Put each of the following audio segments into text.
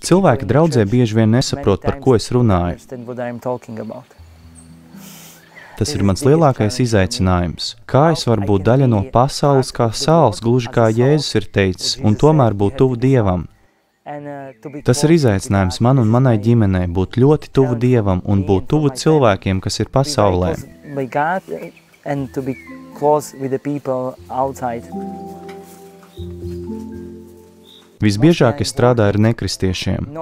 Cilvēki draudzē bieži vien nesaprot, par ko es runāju. Tas ir mans lielākais izaicinājums. Kā es varu būt daļa no pasaules kā sāls, gluži kā Jēzus ir teicis, un tomēr būt tuvu Dievam? Tas ir izaicinājums man un manai ģimenei būt ļoti tuvu Dievam un būt tuvu cilvēkiem, kas ir pasaulē. Visbiežāk es strādāju ar nekristiešiem.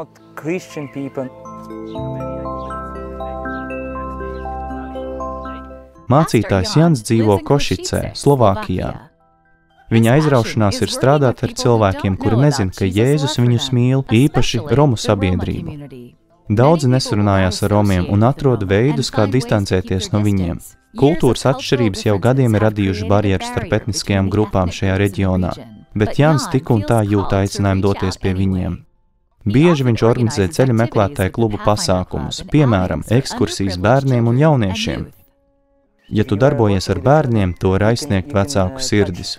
Mācītājs Jans dzīvo Košicē, Slovākijā. Viņa aizraušanās ir strādāt ar cilvēkiem, kuri nezin, ka Jēzus viņus mīl, īpaši Romu sabiedrību. Daudzi nesarunājās ar Romiem un atrod veidus, kā distancēties no viņiem. Kultūras atšķirības jau gadiem ir radījuši barjeras starp etniskajām grupām šajā reģionā, bet Jans tik un tā jūt aicinājumu doties pie viņiem. Bieži viņš organizē ceļa meklētāju klubu pasākumus, piemēram, ekskursijas bērniem un jauniešiem. Ja tu darbojies ar bērniem, to var aizsniegt vecāku sirdis.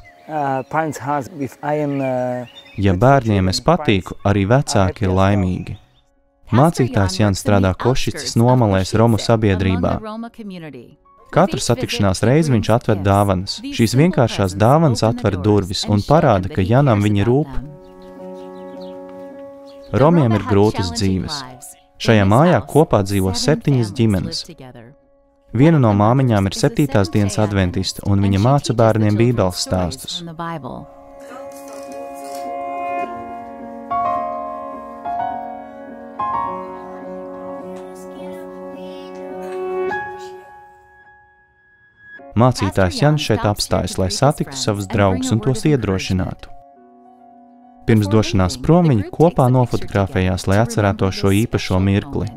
Ja bērniem es patīku, arī vecāki ir laimīgi. Mācītājs Jans strādā Košicas nomalēs Romu sabiedrībā. Katru satikšanās reizi viņš atved dāvanas. Šīs vienkāršās dāvanas atver durvis un parāda, ka Janam viņa rūp. Romiem ir grūtas dzīves. Šajā mājā kopā dzīvo 7 ģimenes. Viena no māmiņām ir 7. dienas adventiste, un viņa māca bērniem bībeles stāstus. Mācītājs Jans šeit apstājas, lai satiktu savus draugus un tos iedrošinātu. Pirms došanās prom viņi kopā nofotografējās, lai atcerētos šo īpašo mirkli.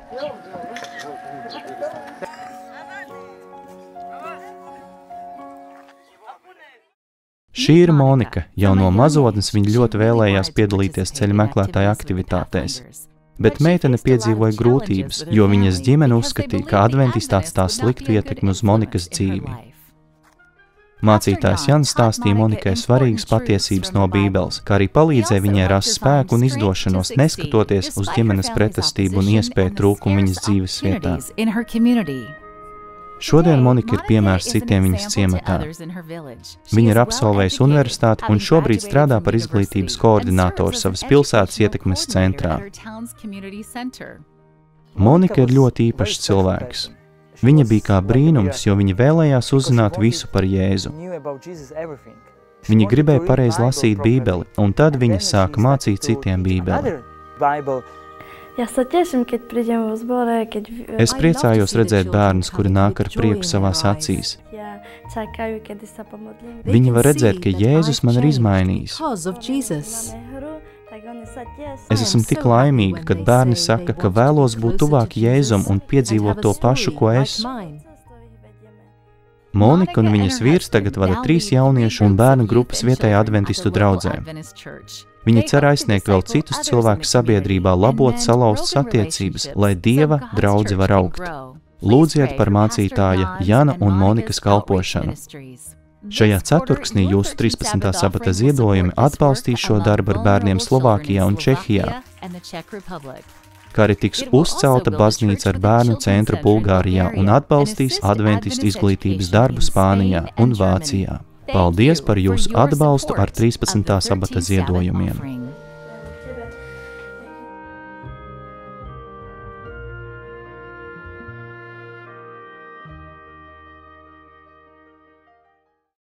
Šī ir Monika. Jau no mazotnes viņa ļoti vēlējās piedalīties ceļa meklētāju aktivitātēs. Bet meitene piedzīvoja grūtības, jo viņas ģimene uzskatīja, ka adventisti atstās sliktu ietekmi uz Monikas dzīvi. Mācītājs Jans stāstīja Monikai svarīgas patiesības no Bībeles, kā arī palīdzēja viņai rast spēku un izdošanos, neskatoties uz ģimenes pretestību un iespēju trūkumu viņas dzīves vietā. Šodien Monika ir piemērs citiem viņas ciematā. Viņa ir absolvējusi universitāti un šobrīd strādā par izglītības koordinātoru savas pilsētas ietekmes centrā. Monika ir ļoti īpašs cilvēks. Viņa bija kā brīnums, jo viņa vēlējās uzzināt visu par Jēzu. Viņa gribēja pareizi lasīt Bībeli, un tad viņa sāka mācīt citiem Bībeli. Es priecājos redzēt bērnus, kuri nāk ar prieku savās acīs. Viņi var redzēt, ka Jēzus man ir izmainījis. Es esmu tik laimīga, kad bērni saka, ka vēlos būt tuvāk Jēzum un piedzīvot to pašu, ko es. Monika un viņas vīrs tagad vada 3 jauniešu un bērnu grupas vietējā adventistu draudzē. Viņa cer aizsniegt vēl citus cilvēkus sabiedrībā, labot salauztas attiecības, lai Dieva draudze var augt. Lūdziet par mācītāja Jana un Monikas kalpošanu. Šajā ceturksnī jūsu 13. sabata ziedojumi atbalstīs šo darbu ar bērniem Slovākijā un Čehijā, kā arī tiks uzcelta baznīca ar bērnu centru Bulgārijā un atbalstīs adventistu izglītības darbu Spānijā un Vācijā. Paldies par jūsu atbalstu ar 13. sabata ziedojumiem!